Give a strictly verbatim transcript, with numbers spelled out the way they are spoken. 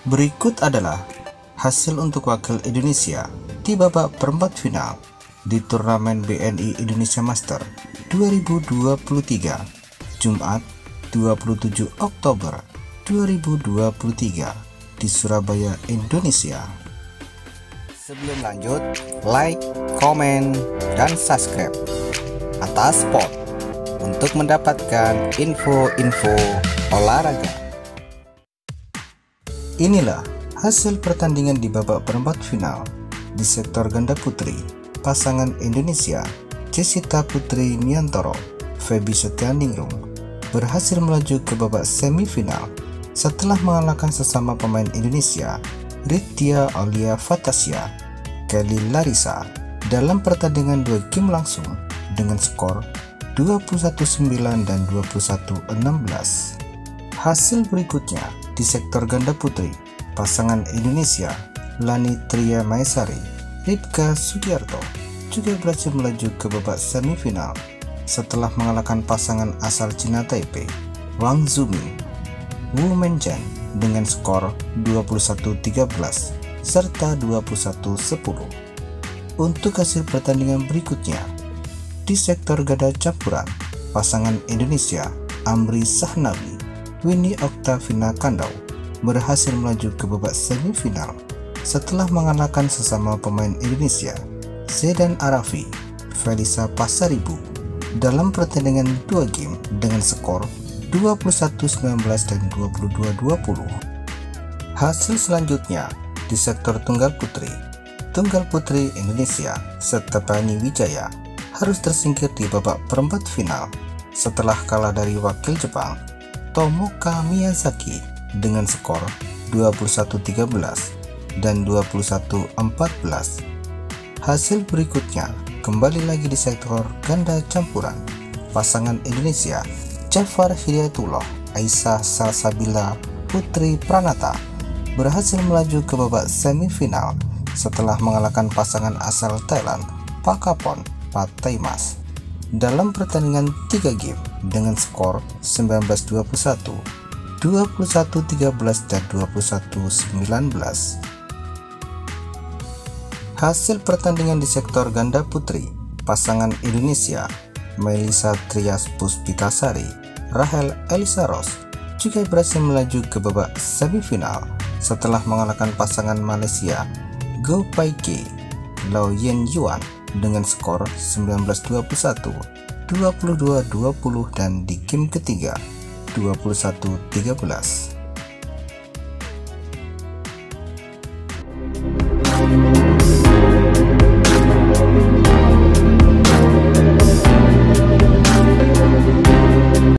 Berikut adalah hasil untuk wakil Indonesia di babak perempat final di turnamen B N I Indonesia Master dua ribu dua puluh tiga, Jumat dua puluh tujuh Oktober dua ribu dua puluh tiga di Surabaya, Indonesia. Sebelum lanjut, like, komen, dan subscribe atas sport untuk mendapatkan info-info olahraga. Inilah hasil pertandingan di babak perempat final di sektor ganda putri. Pasangan Indonesia Jessita Putri Miantoro, Feby Setianingrum berhasil melaju ke babak semifinal setelah mengalahkan sesama pemain Indonesia Ridhya Aulia Fatasya, Kelly Larissa dalam pertandingan dua game langsung dengan skor dua puluh satu sembilan dan dua puluh satu enam belas. Hasil berikutnya di sektor ganda putri, pasangan Indonesia Lani Tria Maesari, Ripka Sugiarto juga berhasil melaju ke babak semifinal setelah mengalahkan pasangan asal Cina Taipei Wang Zuming, Wu Menjian dengan skor dua puluh satu tiga belas serta dua puluh satu sepuluh. Untuk hasil pertandingan berikutnya di sektor ganda campuran, pasangan Indonesia Amri Sahnawi, Winnie Oktavina Kandau berhasil melaju ke babak semifinal setelah mengalahkan sesama pemain Indonesia Zedan Arafi, Felisa Pasaribu dalam pertandingan dua game dengan skor dua puluh satu sembilan belas dan dua puluh dua dua puluh. Hasil selanjutnya di sektor tunggal putri, tunggal putri Indonesia Stephanie Wijaya harus tersingkir di babak perempat final setelah kalah dari wakil Jepang Tomoka Miyazaki dengan skor dua puluh satu tiga belas dan dua puluh satu empat belas. Hasil berikutnya kembali lagi di sektor ganda campuran, pasangan Indonesia Jafar Hidayatullah Aisyah Salsabila Putri Pranata berhasil melaju ke babak semifinal setelah mengalahkan pasangan asal Thailand Pakapon Pataimas dalam pertandingan tiga game dengan skor sembilan belas dua puluh satu, dua puluh satu tiga belas dan dua puluh satu sembilan belas. Hasil pertandingan di sektor ganda putri, pasangan Indonesia Melisa Trias Puspitasari, Rahel Elisa Ros juga berhasil melaju ke babak semifinal setelah mengalahkan pasangan Malaysia Go Pai Ke, Lau Yen Yuan dengan skor sembilan belas dua puluh satu, dua puluh dua dua puluh dan di game ketiga dua puluh satu tiga belas.